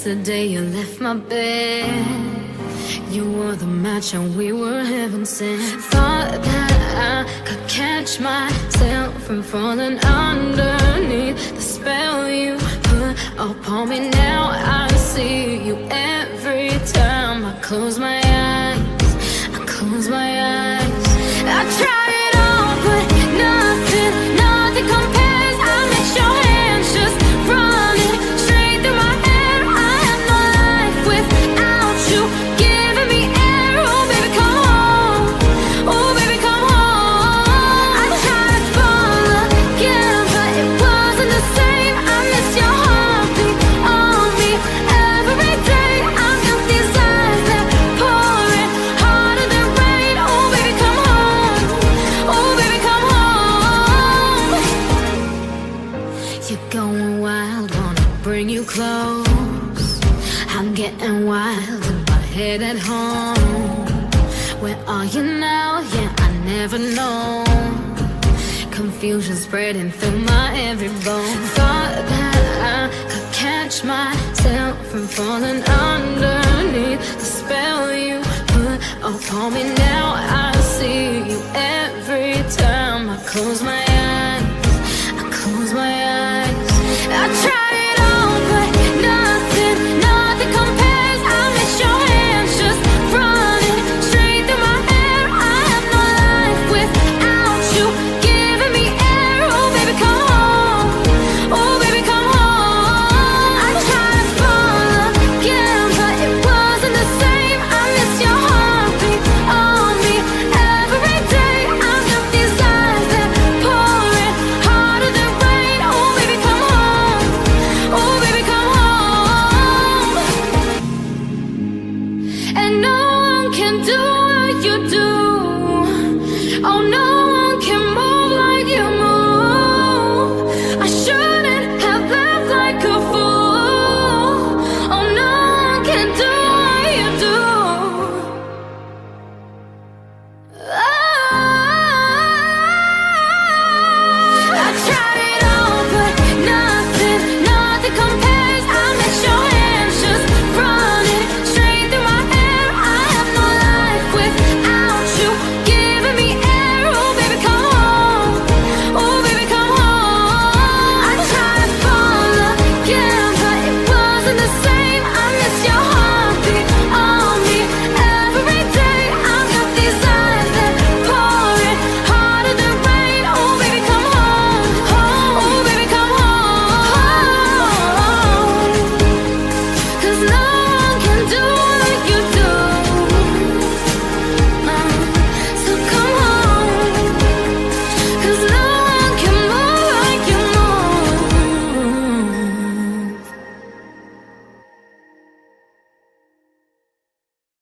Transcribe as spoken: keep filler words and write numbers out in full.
the day you left my bed. You were the match and we were heaven sent. Thought that I could catch myself from falling underneath the spell you put upon me. Now I see you every time I close my eyes. I close my eyes. I tried it all, but nothing, nothing compares. I miss your hands just running straight through my hair. I have no life without you. Giving me air, oh baby come home, oh baby come home. I tried to fall again, but it wasn't the same. I miss your heartbeat on me every day. I feel these eyes that pouring harder than rain. Oh baby come home, oh baby come home. You're going wild, wanna bring you close. I'm getting wild in my head at home. Where are you now? Yeah, I never know. Confusion spreading through my every bone. Thought that I could catch myself from falling underneath the spell you put upon me. Now I see you every time I close my eyes. I close my eyes. I try